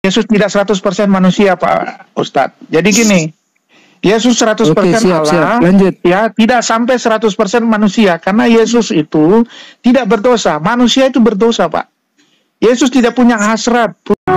Yesus tidak 100% manusia, Pak Ustadz. Jadi gini, Yesus 100% Allah, lanjut. Ya, tidak sampai 100% manusia, karena Yesus itu tidak berdosa. Manusia itu berdosa, Pak. Yesus tidak punya hasrat.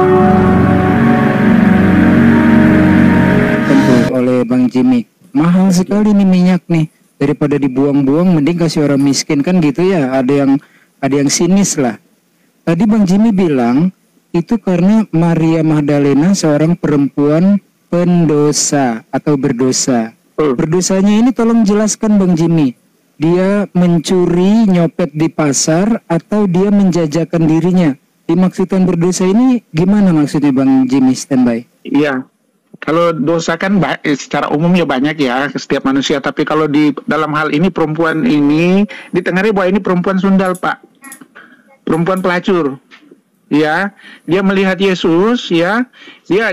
Tentu oleh Bang Jimmy. Mahal sekali nih minyak nih. Daripada dibuang-buang, mending kasih orang miskin, kan gitu ya. Ada yang sinis lah. Tadi Bang Jimmy bilang itu karena Maria Magdalena seorang perempuan pendosa atau berdosa. Berdosanya ini tolong jelaskan Bang Jimmy. Dia mencuri, nyopet di pasar, atau dia menjajakan dirinya? Dimaksudkan berdosa ini gimana maksudnya Bang Jimmy? Standby. Iya. Kalau dosa kan secara umum ya banyak ya setiap manusia. Tapi kalau di dalam hal ini perempuan ini ditengarai bahwa ini perempuan sundal, Pak. Perempuan pelacur. Ya, dia melihat Yesus, ya, dia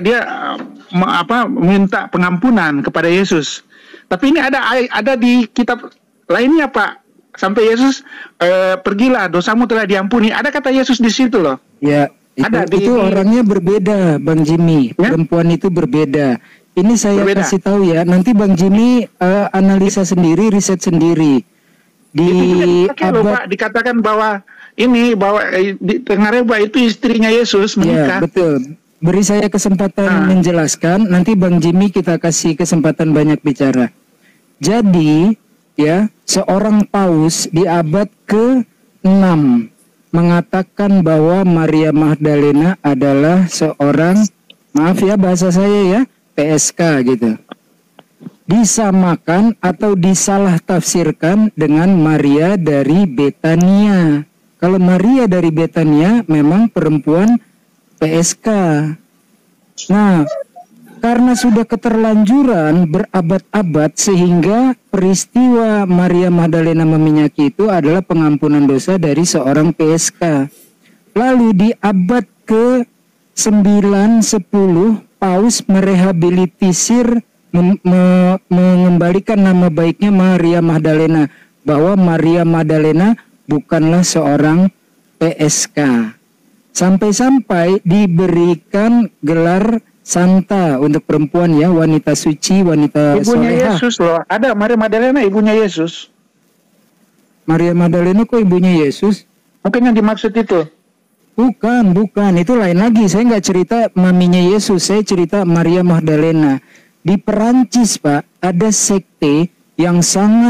minta pengampunan kepada Yesus. Tapi ini ada di kitab lainnya, Pak. Sampai Yesus pergilah, dosamu telah diampuni. Ada kata Yesus di situ loh. Ya, itu orangnya berbeda, Bang Jimmy. Ya? Perempuan itu berbeda. Ini saya kasih tahu ya. Nanti Bang Jimmy analisa sendiri, riset sendiri. Pak, dikatakan bahwa di Tengareba itu istrinya Yesus menikah. Ya, betul. Beri saya kesempatan menjelaskan. Nanti Bang Jimmy kita kasih kesempatan banyak bicara. Jadi, ya, seorang paus di abad ke-6 mengatakan bahwa Maria Magdalena adalah seorang, maaf ya bahasa saya ya, PSK gitu. Disamakan atau disalah tafsirkan dengan Maria dari Betania. Kalau Maria dari Betania memang perempuan PSK. Nah, karena sudah keterlanjuran berabad-abad sehingga peristiwa Maria Magdalena meminyaki itu adalah pengampunan dosa dari seorang PSK. Lalu di abad ke-9-10 Paus merehabilitisir, mengembalikan nama baiknya Maria Magdalena, bahwa Maria Magdalena bukanlah seorang PSK. Sampai-sampai diberikan gelar Santa untuk perempuan ya, wanita suci, wanita ibunya solehah. Yesus loh, ada Maria Magdalena ibunya Yesus. Maria Magdalena kok ibunya Yesus? Mungkin yang dimaksud itu. Bukan, itu lain lagi. Saya nggak cerita maminya Yesus, saya cerita Maria Magdalena. Di Perancis Pak, ada sekte yang sangat,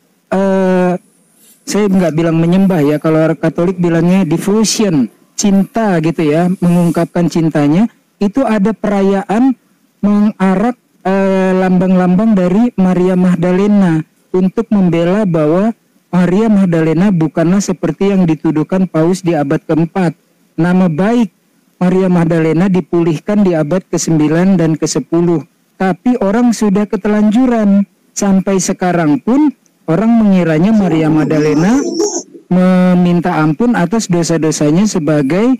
saya nggak bilang menyembah ya, kalau orang Katolik bilangnya devotion, cinta gitu ya, mengungkapkan cintanya. Itu ada perayaan mengarak lambang-lambang dari Maria Magdalena untuk membela bahwa Maria Magdalena bukanlah seperti yang dituduhkan Paus di abad ke-4. Nama baik Maria Magdalena dipulihkan di abad ke-9 dan ke-10. Tapi orang sudah ketelanjuran. Sampai sekarang pun orang mengiranya Maria Magdalena meminta ampun atas dosa-dosanya sebagai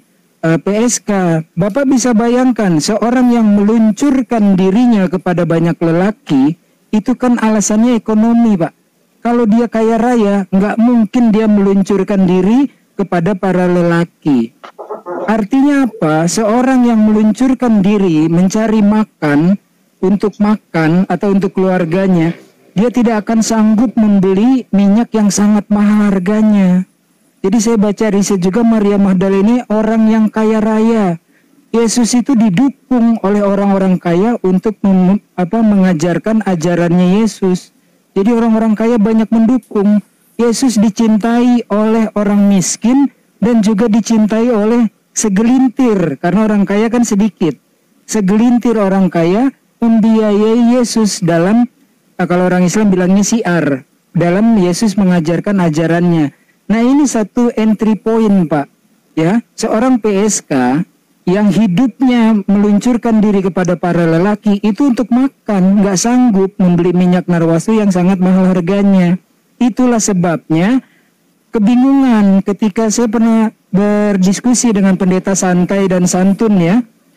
PSK. Bapak bisa bayangkan seorang yang meluncurkan dirinya kepada banyak lelaki, itu kan alasannya ekonomi Pak. Kalau dia kaya raya, nggak mungkin dia meluncurkan diri kepada para lelaki. Artinya apa? Seorang yang meluncurkan diri mencari makan untuk makan atau untuk keluarganya, dia tidak akan sanggup membeli minyak yang sangat mahal harganya. Jadi saya baca riset juga, Maria Magdalena orang yang kaya raya. Yesus itu didukung oleh orang-orang kaya untuk mengajarkan ajarannya Yesus. Jadi orang-orang kaya banyak mendukung. Yesus dicintai oleh orang miskin dan juga dicintai oleh segelintir, karena orang kaya kan sedikit. Segelintir orang kaya membiayai Yesus dalam, kalau orang Islam bilangnya siar, dalam Yesus mengajarkan ajarannya. Nah ini satu entry point Pak, ya, seorang PSK yang hidupnya meluncurkan diri kepada para lelaki itu untuk makan, nggak sanggup membeli minyak narwastu yang sangat mahal harganya. Itulah sebabnya kebingungan ketika saya pernah berdiskusi dengan pendeta santai dan santun ya,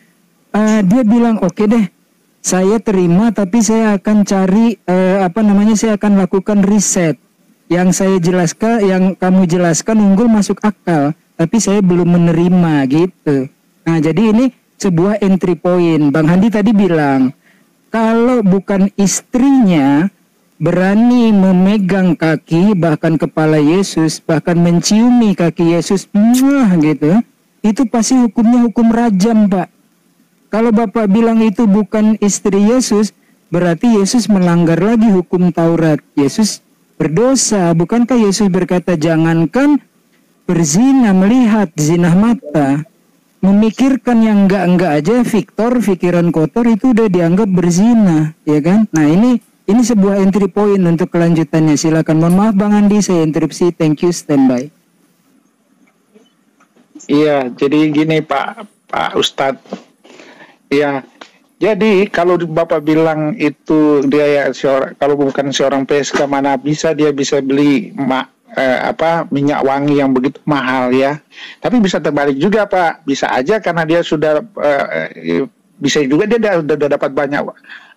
dia bilang oke deh, saya terima, tapi saya akan cari saya akan lakukan riset. Yang saya jelaskan, yang kamu jelaskan unggul masuk akal, tapi saya belum menerima gitu. Nah jadi ini sebuah entry point. Bang Handi tadi bilang, kalau bukan istrinya berani memegang kaki, bahkan kepala Yesus, bahkan menciumi kaki Yesus, gitu, itu pasti hukumnya hukum rajam, Pak. Kalau Bapak bilang itu bukan istri Yesus, berarti Yesus melanggar lagi hukum Taurat. Yesus berdosa. Bukankah Yesus berkata, jangankan berzina, melihat zina mata, memikirkan yang enggak-enggak aja, pikiran kotor itu udah dianggap berzina, ya kan? Nah, ini sebuah entry point untuk kelanjutannya. Silakan. Mohon maaf Bang Andi, saya interupsi. Thank you, standby. Iya, jadi gini Pak Ustadz. Iya, jadi kalau Bapak bilang itu dia ya kalau bukan seorang PSK, mana bisa dia bisa beli minyak wangi yang begitu mahal ya. Tapi bisa terbalik juga Pak, bisa aja karena dia sudah bisa juga dia udah dapat banyak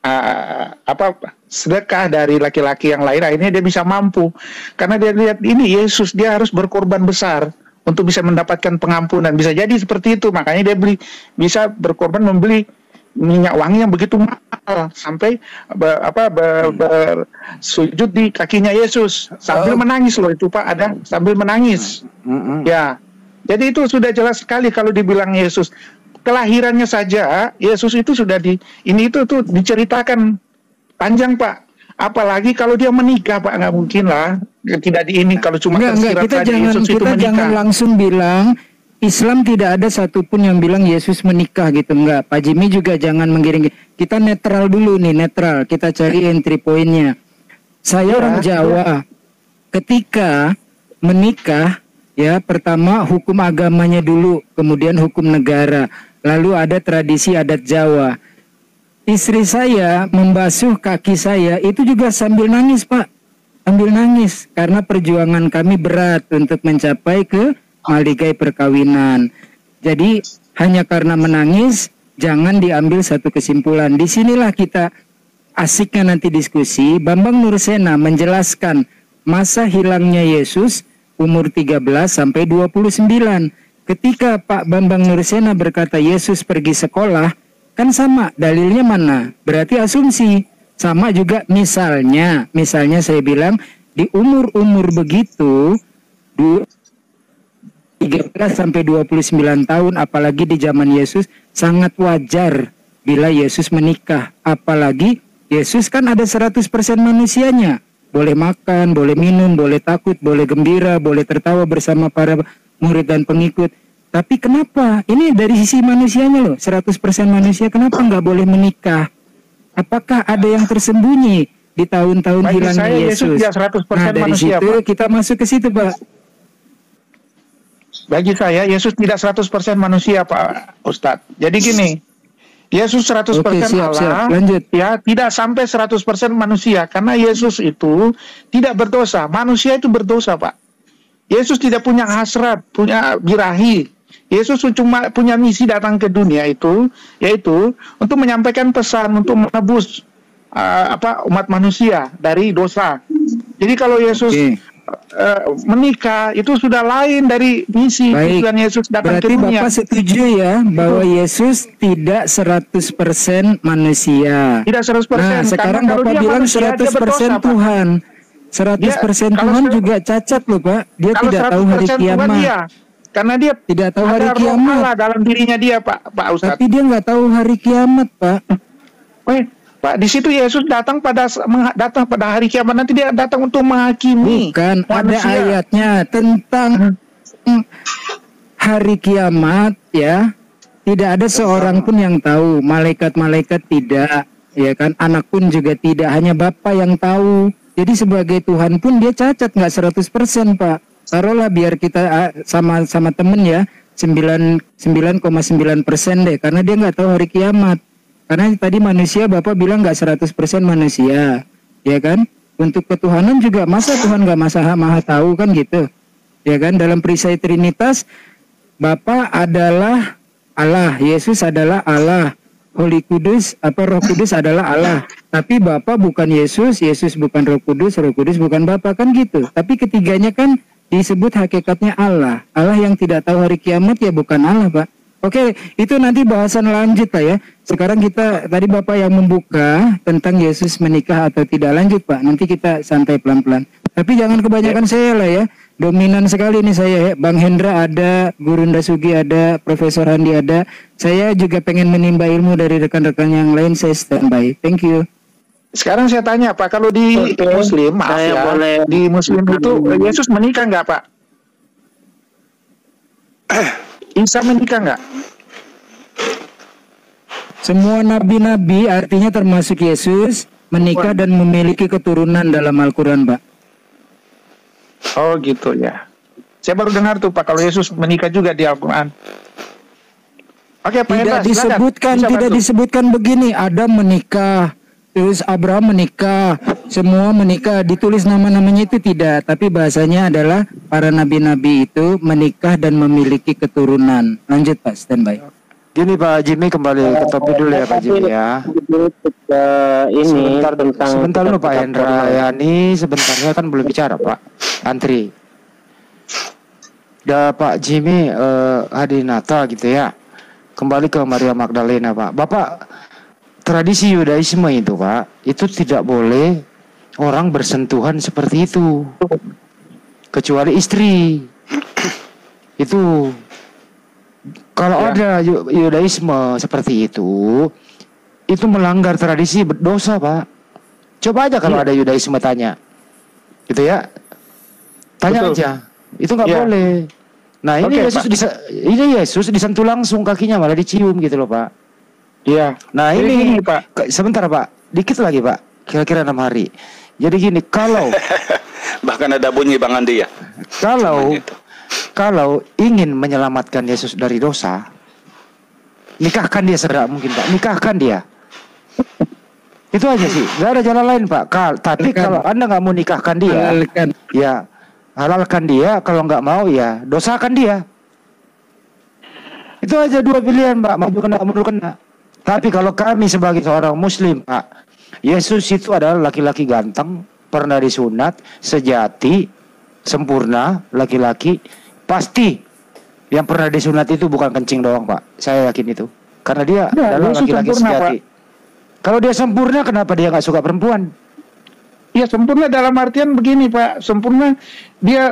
sedekah dari laki-laki yang lain, akhirnya dia bisa mampu karena dia lihat ini Yesus, dia harus berkorban besar untuk bisa mendapatkan pengampunan. Bisa jadi seperti itu, makanya dia bisa berkorban membeli minyak wangi yang begitu mahal sampai bersujud di kakinya Yesus sambil menangis loh, itu Pak, ada sambil menangis. Ya, jadi itu sudah jelas sekali kalau dibilang Yesus. Kelahirannya saja Yesus itu sudah itu diceritakan panjang Pak. Apalagi kalau dia menikah Pak, nggak mungkin lah tidak kalau cuma tersirat saja Yesus itu menikah. Kita jangan langsung bilang Islam tidak ada satupun yang bilang Yesus menikah gitu, enggak. Pak Jimmy juga jangan menggiring. Kita netral dulu nih, netral. Kita cari entry point-nya. Saya orang Jawa. Ketika menikah, ya pertama hukum agamanya dulu, kemudian hukum negara, lalu ada tradisi adat Jawa. Istri saya membasuh kaki saya itu juga sambil nangis Pak, sambil nangis karena perjuangan kami berat untuk mencapai ke maligai perkawinan. Jadi hanya karena menangis jangan diambil satu kesimpulan. Disinilah kita asiknya nanti diskusi. Bambang Nursena menjelaskan masa hilangnya Yesus umur 13 sampai 29. Ketika Pak Bambang Nursena berkata Yesus pergi sekolah, kan sama, dalilnya mana? Berarti asumsi. Sama juga misalnya saya bilang di umur-umur begitu 13 sampai 29 tahun, apalagi di zaman Yesus, sangat wajar bila Yesus menikah. Apalagi Yesus kan ada 100% manusianya. Boleh makan, boleh minum, boleh takut, boleh gembira, boleh tertawa bersama para murid dan pengikut. Tapi kenapa? Ini dari sisi manusianya loh, 100% manusia, kenapa nggak boleh menikah? Apakah ada yang tersembunyi di tahun-tahun hilangnya Yesus? Nah, dari manusia, situ Pak, kita masuk ke situ Pak. Bagi saya Yesus tidak 100% manusia Pak Ustadz. Jadi gini, Yesus 100% Allah, lanjut. Ya, tidak sampai 100% manusia karena Yesus itu tidak berdosa. Manusia itu berdosa Pak. Yesus tidak punya hasrat, punya birahi. Yesus cuma punya misi datang ke dunia itu, yaitu untuk menyampaikan pesan untuk menebus umat manusia dari dosa. Jadi kalau Yesus menikah itu sudah lain dari misi tujuan Yesus datang ke dunia. Bapak setuju ya bahwa Yesus tidak 100% manusia. Tidak 100%. Nah, sekarang Bapak bilang 100% Tuhan. 100% Tuhan juga cacat loh Pak. Dia tidak tahu hari kiamat. Karena dia tidak tahu hari kiamat dalam dirinya dia Pak Ustadz. Tapi dia nggak tahu hari kiamat Pak. Pak, di situ Yesus datang pada hari kiamat, nanti dia datang untuk menghakimi. Bukan, manusia. Ada ayatnya tentang hari kiamat ya. Tidak ada seorang pun yang tahu, malaikat-malaikat tidak, ya kan, anak pun juga tidak, hanya Bapa yang tahu. Jadi sebagai Tuhan pun dia cacat, nggak 100% Pak. Taruhlah biar kita sama temen ya 99,9% deh, karena dia nggak tahu hari kiamat. Karena tadi manusia Bapak bilang nggak 100% manusia, ya kan? Untuk ketuhanan juga masa Tuhan nggak maha tahu kan gitu, ya kan? Dalam perisai Trinitas Bapa adalah Allah, Yesus adalah Allah, Holy Kudus Roh Kudus adalah Allah. Tapi Bapa bukan Yesus, Yesus bukan Roh Kudus bukan Bapa kan gitu. Tapi ketiganya kan disebut hakikatnya Allah. Allah yang tidak tahu hari kiamat ya bukan Allah Pak. Oke, itu nanti bahasan lanjut Pak ya. Sekarang kita tadi Bapak yang membuka tentang Yesus menikah atau tidak, lanjut Pak. Nanti kita santai pelan-pelan. Tapi jangan kebanyakan saya lah ya. Dominan sekali nih saya ya. Bang Hendra ada, Guru Ndasugi ada, Profesor Handi ada. Saya juga pengen menimba ilmu dari rekan-rekan yang lain. Saya standby. Thank you. Sekarang saya tanya Pak, kalau di Muslim, maaf ya, di Muslim itu Yesus menikah nggak Pak? Isa menikah nggak? Semua nabi-nabi artinya termasuk Yesus menikah dan memiliki keturunan dalam Al-Quran Pak. Oh gitu ya. Saya baru dengar tuh Pak, kalau Yesus menikah juga di Al-Quran. Oke Pak Hendra, tidak disebutkan begini, Adam menikah, terus Abraham menikah, semua menikah, ditulis nama-namanya itu tidak, tapi bahasanya adalah para nabi-nabi itu menikah dan memiliki keturunan. Lanjut Pak, standby. Gini Pak Jimmy, kembali ke topik dulu ya Pak Jimmy ya. Ini sebentar dulu Pak Hendra ya, ini sebentarnya kan belum bicara Pak. Antri. Udah Pak Jimmy Hadinata gitu ya. Kembali ke Maria Magdalena Pak. Bapak, tradisi Yudaisme itu Pak, itu tidak boleh orang bersentuhan seperti itu, kecuali istri. Itu kalau ada Yudaisme seperti itu melanggar tradisi, berdosa Pak. Coba aja kalau ada Yudaisme tanya, gitu ya, tanya aja, itu nggak boleh. Nah ini Yesus disentuh langsung kakinya, malah dicium gitu loh Pak. Iya. Nah ini Pak, sebentar Pak, dikit lagi Pak, kira-kira 6 hari. Jadi gini, kalau bahkan ada bunyi Bang Andi ya. Kalau ingin menyelamatkan Yesus dari dosa, nikahkan dia segera mungkin Pak, nikahkan dia. Itu aja sih, nggak ada jalan lain Pak. Tapi kalau Anda nggak mau nikahkan dia, ya halalkan dia. Kalau nggak mau ya dosakan dia. Itu aja dua pilihan Pak, maju kena mundur kena. Tapi kalau kami sebagai seorang Muslim Pak, Yesus itu adalah laki-laki ganteng, pernah disunat, sejati, sempurna, laki-laki. Pasti yang pernah disunat itu bukan kencing doang Pak, saya yakin itu. Karena dia adalah laki-laki sejati. Kalau dia sempurna, kenapa dia nggak suka perempuan? Ya sempurna dalam artian begini Pak, sempurna dia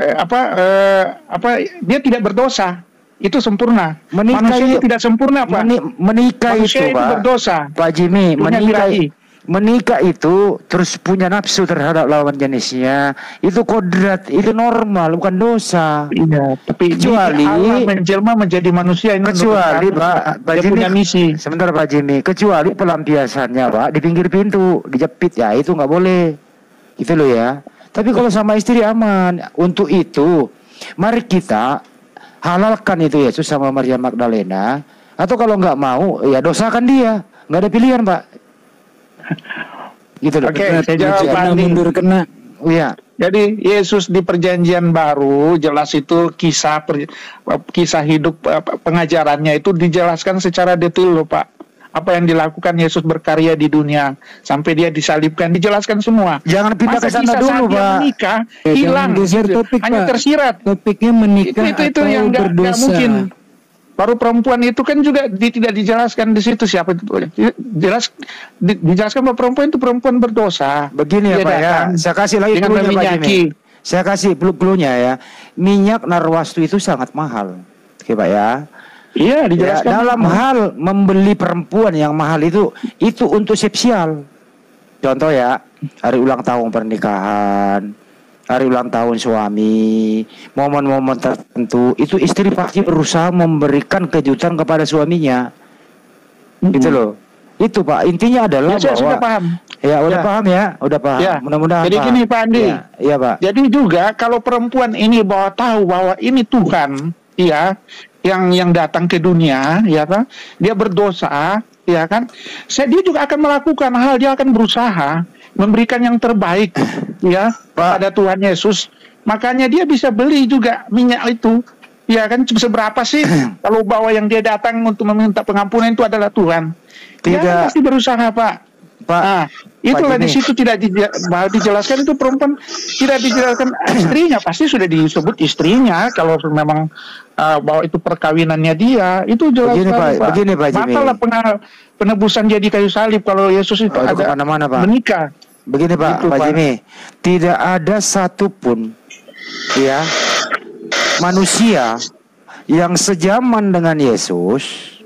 dia tidak berdosa. Itu sempurna. Manusia tidak sempurna Pak. Menikah manusia itu Pak berdosa. Pak Jimmy, menikah itu terus punya nafsu terhadap lawan jenisnya, itu kodrat, itu normal, bukan dosa. Iya, tapi kecuali Allah menjelma menjadi manusia ini, kecuali Pak Jimmy, punya misi. Sebentar Pak Jimmy, kecuali pelampiasannya Pak di pinggir pintu dijepit, ya itu nggak boleh, gitu loh ya. Tapi kalau sama istri aman. Untuk itu mari kita halalkan itu Yesus sama Maria Magdalena. Atau kalau nggak mau ya dosakan dia, nggak ada pilihan Pak. Gitu loh. Oke, saya jawab mundur kena. Iya. Jadi Yesus di Perjanjian Baru jelas itu kisah hidup pengajarannya itu dijelaskan secara detail loh Pak. Apa yang dilakukan Yesus berkarya di dunia sampai dia disalibkan, dijelaskan semua. Jangan pindah ke sana dulu Pak. Menikah hilang, topik, hanya Pak. Tersirat. Topiknya menikah itu yang nggak mungkin. Baru perempuan itu kan juga tidak dijelaskan di situ siapa itu. Dijelaskan bahwa perempuan itu perempuan berdosa. Begini ya Pak ya. Saya kasih lagi cluenya Pak Jimmy. Saya kasih cluenya ya. Minyak narwastu itu sangat mahal. Oke Pak ya. Iya dijelaskan. Ya, dalam hal membeli perempuan yang mahal itu untuk spesial. Contoh ya, hari ulang tahun pernikahan, hari ulang tahun suami, momen-momen tertentu, itu istri pasti berusaha memberikan kejutan kepada suaminya. Gitu loh. Itu Pak, intinya adalah saya sudah paham. Ya, udah paham ya, udah paham. Ya. Mudah-mudahan. Jadi gini Pak Andi. Iya Pak. Jadi juga kalau perempuan ini tahu bahwa ini Tuhan, ya, yang datang ke dunia, ya kan, dia berdosa, ya kan, dia juga akan melakukan hal, dia akan berusaha memberikan yang terbaik, ya, pada Tuhan Yesus. Makanya dia bisa beli juga minyak itu, ya kan, seberapa sih kalau bahwa yang dia datang untuk meminta pengampunan itu adalah Tuhan. Dia pasti berusaha Pak. Pak. Nah, itulah di Jimmy. situ tidak dijelaskan itu perempuan, tidak dijelaskan istrinya, pasti sudah disebut istrinya kalau memang bahwa itu perkawinannya dia, itu jelas Begini, sekali, Pak. begini, Pak Jimmy. Batallah penebusan dia di kayu salib kalau Yesus itu Oh, itu ada kemana-mana, Pak. menikah. Begini Pak, Gitu, Pak Pak. Jimmy, tidak ada satupun ya manusia yang sejaman dengan Yesus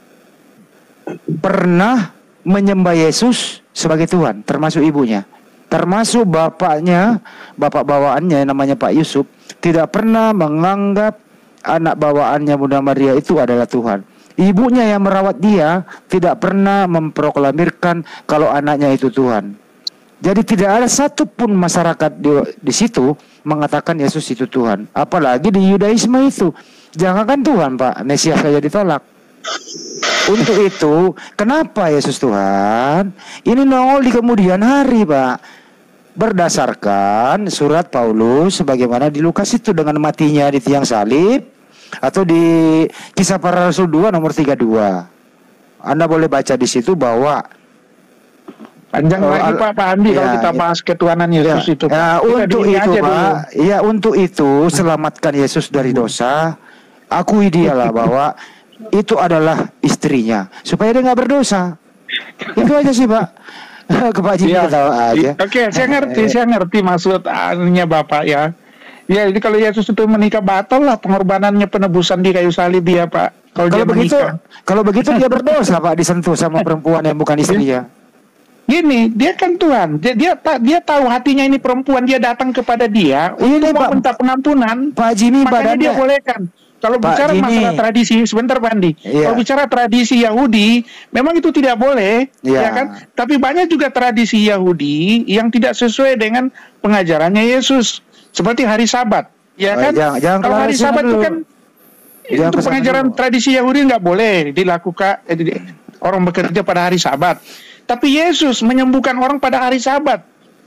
pernah menyembah Yesus sebagai Tuhan, termasuk ibunya, termasuk bapaknya, bapak bawaannya namanya Pak Yusuf, tidak pernah menganggap anak bawaannya Bunda Maria itu adalah Tuhan. Ibunya yang merawat dia tidak pernah memproklamirkan kalau anaknya itu Tuhan. Jadi tidak ada satupun masyarakat di situ mengatakan Yesus itu Tuhan. Apalagi di Yudaisme itu, jangankan Tuhan Pak, Mesias saja ditolak. Untuk itu, kenapa Yesus Tuhan? Ini nongol di kemudian hari, Pak. Berdasarkan surat Paulus sebagaimana di Lukas itu dengan matinya di tiang salib, atau di Kisah Para Rasul 2 nomor 32. Anda boleh baca di situ bahwa Panjang lagi Pak Andi kalau kita bahas ketuhanan Yesus itu. Ya, untuk itu Pak, ya untuk itu selamatkan Yesus dari dosa. Akui dialah bahwa itu adalah istrinya supaya dia nggak berdosa. Itu aja sih Pak. Ke Pak Jimmy ketawa aja. Oke, saya ngerti maksud anunya Bapak ya. Ya, jadi kalau Yesus itu menikah batal lah pengorbanannya penebusan di kayu salib dia Pak. Kalau begitu dia berdosa Pak, disentuh sama perempuan yang bukan istrinya. Gini, dia kan Tuhan. Dia tahu hatinya ini perempuan, dia datang kepada dia untuk mau minta pengampunan. Pak Jimmy, makanya dia bolehkan. Kalau bicara masalah tradisi, sebentar Pak Andi. Kalau bicara tradisi Yahudi, memang itu tidak boleh, ya kan? Tapi banyak juga tradisi Yahudi yang tidak sesuai dengan pengajarannya Yesus, seperti hari Sabat, ya kan? Kalau hari Sabat itu kan itu pengajaran tradisi Yahudi nggak boleh dilakukan, orang bekerja pada hari Sabat. Tapi Yesus menyembuhkan orang pada hari Sabat.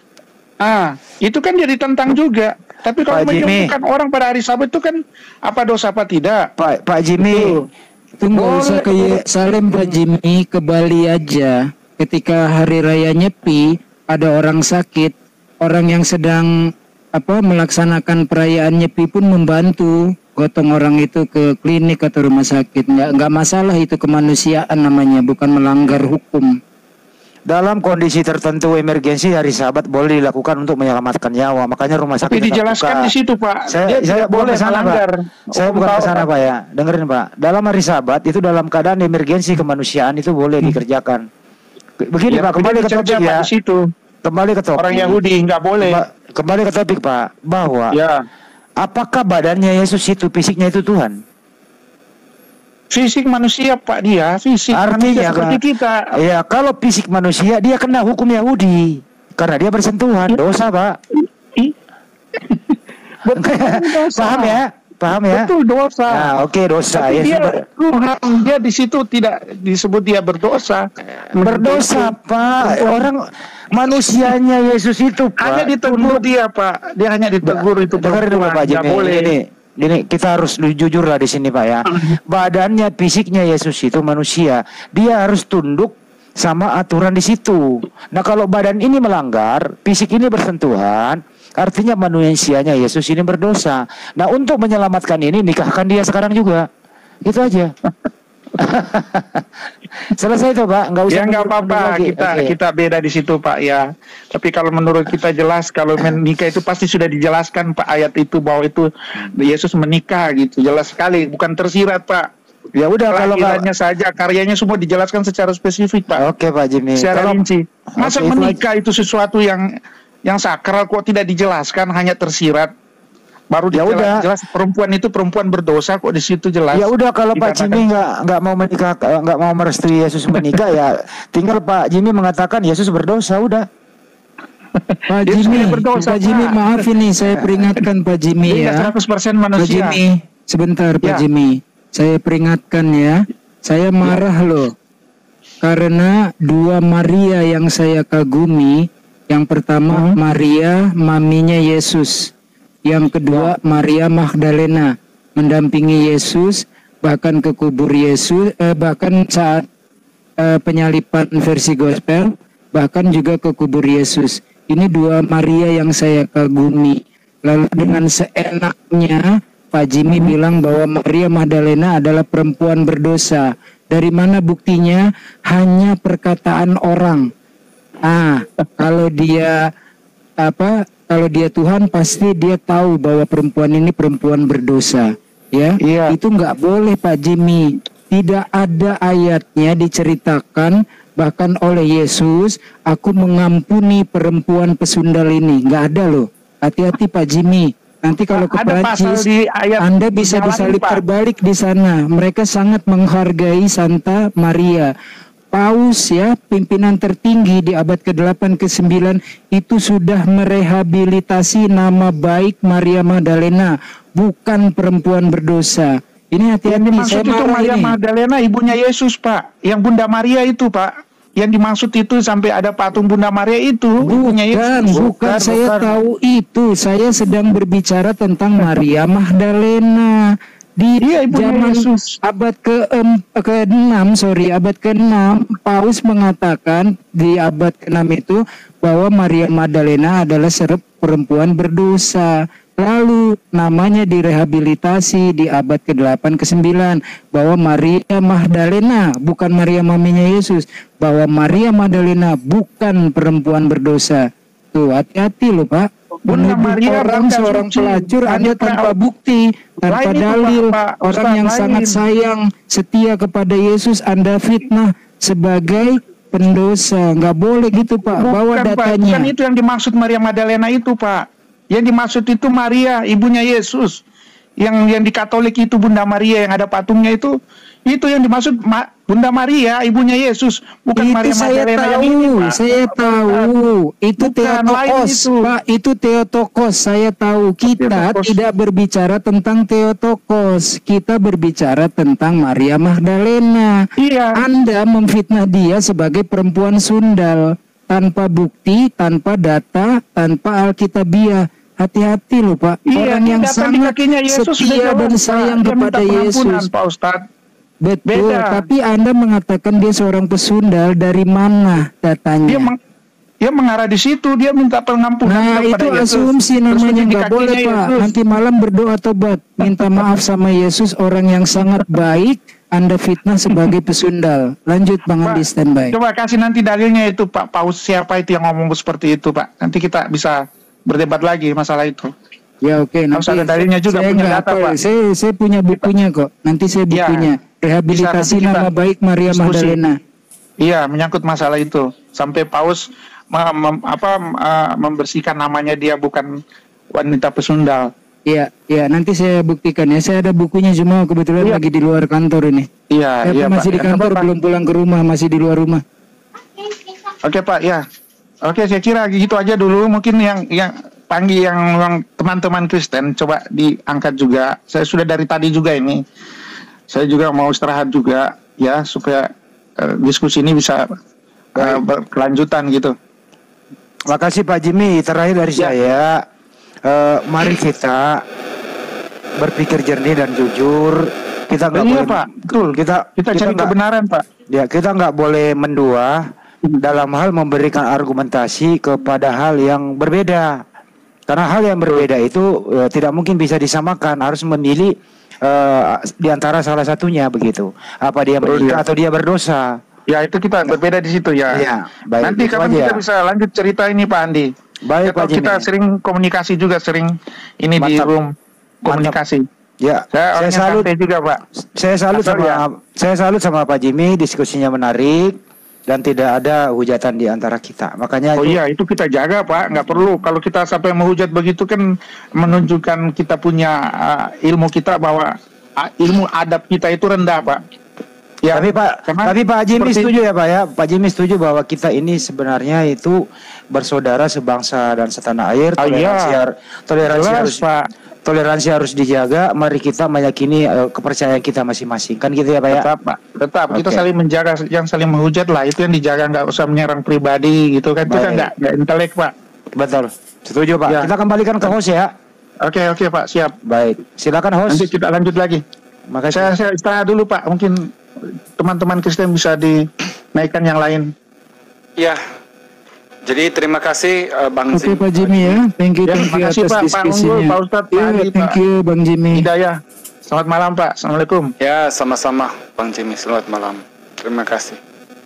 Itu kan jadi tentang juga. Tapi kalau menyembuhkan orang pada hari Sabat itu kan apa dosa apa tidak? Pak Jimmy, itu nggak usah ke Yerusalem Pak Jimmy, ke Bali aja. Ketika hari raya Nyepi, ada orang sakit, orang yang sedang melaksanakan perayaan Nyepi pun membantu gotong orang itu ke klinik atau rumah sakit. Nggak masalah, itu kemanusiaan namanya, bukan melanggar hukum. Dalam kondisi tertentu emergensi hari Sabat boleh dilakukan untuk menyelamatkan nyawa. Makanya rumah sakit tapi dijelaskan di situ Pak. Saya boleh sana Pak. Saya bukan ke sana Pak ya. Dengerin Pak. Dalam hari Sabat itu dalam keadaan emergensi kemanusiaan itu boleh dikerjakan. Begini Pak, kembali ke topik ya. Di situ. Kembali ke topik. Orang Yahudi nggak boleh. Kembali ke topik Pak, bahwa apakah badannya Yesus itu, fisiknya itu Tuhan? Fisik manusia Pak, dia fisik artinya manusia seperti kita. Ya, kalau fisik manusia dia kena hukum Yahudi karena dia bersentuhan, dosa Pak. Paham ya? Paham ya? Betul, dosa. Nah, oke, dosa. Tapi dia di situ tidak disebut dia berdosa. Berdosa Pak. Orang manusianya Yesus itu Pak. Hanya ditegur dia Pak. Dia hanya ditegur itu perempuan. Pak Jimmy, ini kita harus jujur lah di sini Pak ya. Badannya, fisiknya Yesus itu manusia. Dia harus tunduk sama aturan di situ. Nah kalau badan ini melanggar, fisik ini bersentuhan, artinya manusianya Yesus ini berdosa. Nah untuk menyelamatkan ini, nikahkan dia sekarang juga. Itu aja. Selesai itu Pak, nggak usah. Ya nggak apa-apa, kita beda di situ Pak ya. Tapi kalau menurut kita jelas kalau menikah itu pasti sudah dijelaskan Pak, ayat itu bahwa itu Yesus menikah gitu, jelas sekali, bukan tersirat Pak. Ya udah, kalau saja karyanya semua dijelaskan secara spesifik Pak. Oke Pak Jimmy. Secara rinci. Masa menikah itu sesuatu yang sakral kok tidak dijelaskan, hanya tersirat. Baru jelas perempuan itu perempuan berdosa kok di situ jelas. Ya udah, kalau Pak Jimmy nggak mau menikah, nggak mau merestui Yesus menikah ya tinggal Pak Jimmy mengatakan Yesus berdosa, udah. Pak Jimmy, maaf ini saya peringatkan Pak Jimmy ya. 100% manusia. Pak Jimmy, sebentar Pak Jimmy. Saya peringatkan ya. Saya marah loh. Karena dua Maria yang saya kagumi, yang pertama Maria maminya Yesus. Yang kedua Maria Magdalena mendampingi Yesus bahkan ke kubur Yesus, bahkan saat penyalipan versi gospel bahkan juga ke kubur Yesus. Ini dua Maria yang saya kagumi. Lalu dengan seenaknya Pak Jimmy bilang bahwa Maria Magdalena adalah perempuan berdosa. Dari mana buktinya? Hanya perkataan orang. Kalau dia kalau dia Tuhan, pasti dia tahu bahwa perempuan ini perempuan berdosa. Ya, itu nggak boleh Pak Jimmy. Tidak ada ayatnya diceritakan bahkan oleh Yesus, aku mengampuni perempuan pesundal ini. Nggak ada loh. Hati-hati Pak Jimmy. Nanti kalau ke Prancis, Anda bisa disalib terbalik di sana. Mereka sangat menghargai Santa Maria. Paus ya, pimpinan tertinggi di abad ke-8 ke-9 itu sudah merehabilitasi nama baik Maria Magdalena, bukan perempuan berdosa. Ini hati-hati. Yang dimaksud itu Maria Magdalena ibunya Yesus, Pak. Yang Bunda Maria itu, Pak. Yang dimaksud itu sampai ada patung Bunda Maria itu. Bukan. Saya tahu itu. Saya sedang berbicara tentang Maria Magdalena. Di zaman abad abad ke-6, Paus mengatakan di abad ke-6 itu bahwa Maria Magdalena adalah perempuan berdosa. Lalu namanya direhabilitasi di abad ke-8 ke-9 bahwa Maria Magdalena bukan Maria maminya Yesus, bahwa Maria Magdalena bukan perempuan berdosa. Tuh, hati-hati loh Pak. Bunda Maria orang seorang pelacur Anda tanpa bukti, tanpa dalil, orang yang sangat sayang, setia kepada Yesus Anda fitnah sebagai pendosa. Nggak boleh gitu Pak. Bawa datanya. Bukan itu yang dimaksud Maria Magdalena itu Pak. Yang dimaksud itu Maria, ibunya Yesus. Yang di Katolik itu Bunda Maria yang ada patungnya itu yang dimaksud Bunda Maria, ibunya Yesus, bukan itu Maria Magdalena yang ini, Pak. Saya tahu. Itu Theotokos, Pak. Itu Theotokos, saya tahu. Kita tidak berbicara tentang Theotokos. Kita berbicara tentang Maria Magdalena. Iya. Anda memfitnah dia sebagai perempuan sundal tanpa bukti, tanpa data, tanpa Alkitabiah. Hati-hati loh Pak. Orang yang sangat setia dan sayang kepada Yesus. Pak Ustadz. Betul, tapi Anda mengatakan dia seorang pesundal, dari mana datanya? Dia mengarah di situ, dia minta pengampunan. Nah, itu asumsi namanya, nggak boleh Pak. Nanti malam berdoa tobat, minta maaf sama Yesus, orang yang sangat baik, Anda fitnah sebagai pesundal. Lanjut Bang Andi, standby. Coba kasih nanti dalilnya itu Pak, Paus siapa itu yang ngomong seperti itu Pak. Nanti kita bisa berdebat lagi masalah itu. Ya oke, nanti ada dalilnya juga, saya punya data Pak. Saya punya bukunya kok. Nanti saya bukunya. Rehabilitasi nama baik Maria Magdalena. Iya, menyangkut masalah itu. Sampai Paus membersihkan namanya, dia bukan wanita pesundal. Iya, nanti saya buktikan ya. Saya ada bukunya, cuma kebetulan lagi di luar kantor ini. Iya, masih Pak. Di kantor, belum pulang ke rumah, masih di luar rumah. Oke Pak, ya. Oke, saya kira gitu aja dulu. Mungkin yang panggil yang teman-teman Kristen coba diangkat juga. Saya sudah dari tadi juga ini. Saya juga mau istirahat juga ya, supaya diskusi ini bisa berkelanjutan gitu. Makasih Pak Jimmy. Terakhir dari saya, mari kita berpikir jernih dan jujur. Kita nggak boleh, Pak. Betul. Kita cari kebenaran Pak. Ya, kita nggak boleh mendua dalam hal memberikan argumentasi kepada hal yang berbeda. Karena hal yang berbeda itu tidak mungkin bisa disamakan, harus memilih di antara salah satunya begitu. Apa dia menikah atau dia berdosa? Ya, itu kita berbeda di situ ya. Iya, baik. Nanti kapan kita bisa lanjut cerita ini Pak Andi. Baik Pak Jimmy. Kita sering komunikasi juga, sering ini di room komunikasi. Ya, saya salut juga Pak. Saya salut sama Pak Jimmy, diskusinya menarik dan tidak ada hujatan di antara kita. Makanya itu kita jaga Pak, nggak perlu. Kalau kita sampai menghujat begitu kan menunjukkan kita punya ilmu kita, bahwa ilmu adab kita itu rendah Pak. Ya, tapi Pak Jimmy setuju ya Pak ya. Pak Jimmy setuju bahwa kita ini sebenarnya itu bersaudara sebangsa dan setanah air. Toleransi harus dijaga. Mari kita meyakini kepercayaan kita masing-masing. Kan gitu ya Pak ya? Tetap. Kita saling menjaga, yang saling menghujat lah. Itu yang dijaga, nggak usah menyerang pribadi gitu kan. Itu kan nggak intelek Pak. Betul. Setuju Pak. Ya. Kita kembalikan ke host ya. Oke Pak, siap. Baik. Silakan host. Nanti kita lanjut lagi. Makanya saya istirahat dulu Pak. Mungkin teman-teman Kristen bisa dinaikkan yang lain. Ya, Jadi terima kasih Bang Oke Pak Jimmy ya, thank you Ya, atas terima kasih, Pak. Pak Unggul, diskusinya. Pak Ustadz, Pak Ya, Adi, thank Pak you Bang Jimmy. Hidayah. Selamat malam Pak. Assalamualaikum. Ya, sama-sama Bang Jimmy. Selamat malam. Terima kasih.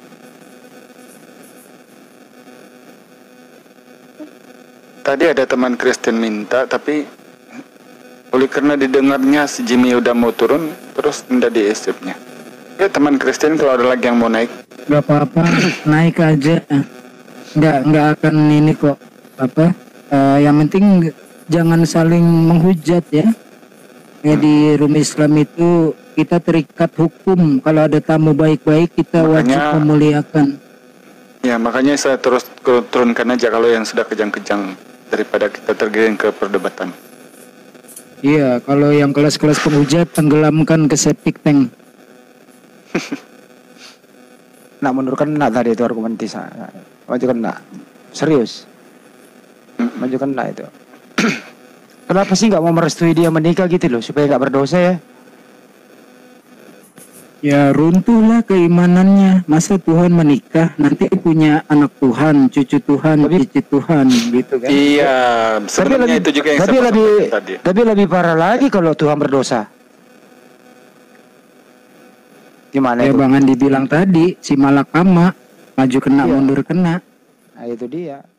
Tadi ada teman Kristen minta, tapi oleh karena didengarnya si Jimmy udah mau turun, terus minta diisipnya. Ya teman Kristen kalau ada lagi yang mau naik. Gak apa-apa, naik aja. Nggak akan ini kok. Apa? Yang penting jangan saling menghujat ya. Di rumah Islam itu kita terikat hukum. Kalau ada tamu baik-baik kita wajib memuliakan. Ya makanya saya terus turunkan aja kalau yang sudah kejang-kejang daripada kita tergiring ke perdebatan. Iya, kalau yang kelas-kelas penghujat tenggelamkan ke septic tank. Nak mundurkan nak tadi itu argumentis. Majukan nak. Serius. Majukan nak itu. Kenapa sih nggak mau merestui dia menikah gitu loh supaya nggak berdosa ya? Ya runtuhlah keimanannya. Masa Tuhan menikah nanti punya anak Tuhan, cucu Tuhan, cicit Tuhan gitu kan? Iya, sebenarnya itu juga yang saya sampaikan tadi. Tapi lebih parah lagi kalau Tuhan berdosa. Gimana Ya itu? Bang Andi bilang tadi, si malakama maju kena mundur kena. Nah itu dia.